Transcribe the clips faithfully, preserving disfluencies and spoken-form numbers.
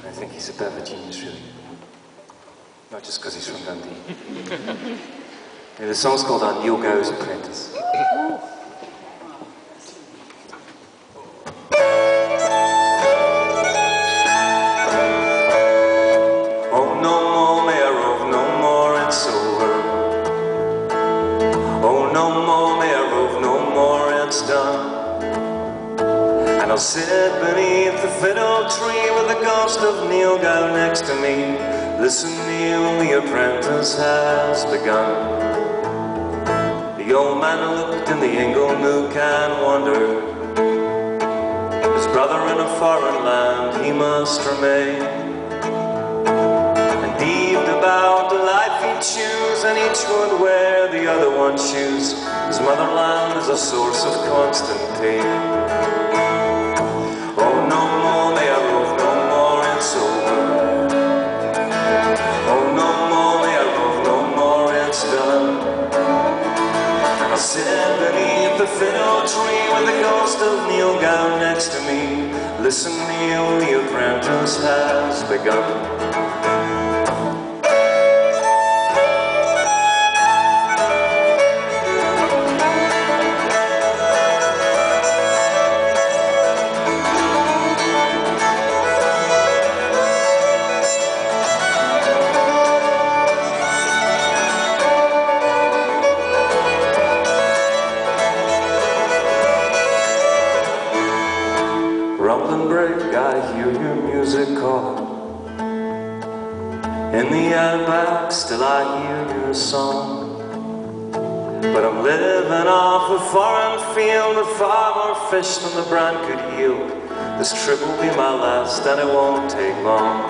I think he's a bit of a genius, really. Not just because he's from Dundee. Yeah, the song's called uh, Niel Gow's Apprentice. Oh, no more may I rove, no more it's over. Oh, no more may I rove, no more it's done. And I'll sit beneath the fiddle tree with the ghost of Niel Gow next to me. Listen, Niel, the apprentice has begun. The old man looked in the ingle nook and wondered. His brother in a foreign land he must remain. And heaved about the life he'd choose, and each would wear the other one's shoes. His motherland is a source of constant pain. Oh, no more may I rove, no more it's over. Oh, no more may I rove, no more it's done. And I'll sit beneath the fiddle tree with the ghost of Niel Gow next to me. Listen, Niel, the apprentice has begun. Rumbling break, I hear your music call. In the outback, still I hear your song. But I'm living off a foreign field, a far more fish than the brand could yield. This trip will be my last, and it won't take long.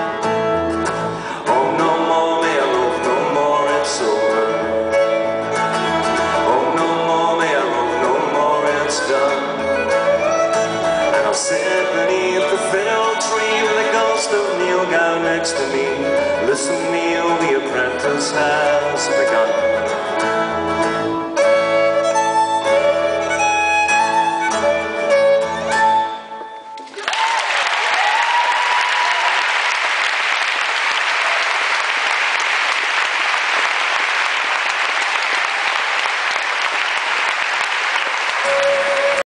Oh, no more may I rove, no more it's over. Oh, no more may I rove, no more it's done. Sit beneath the fiddle tree with the ghost of Niel Gow next to me. Listen, Niel, the apprentice has begun.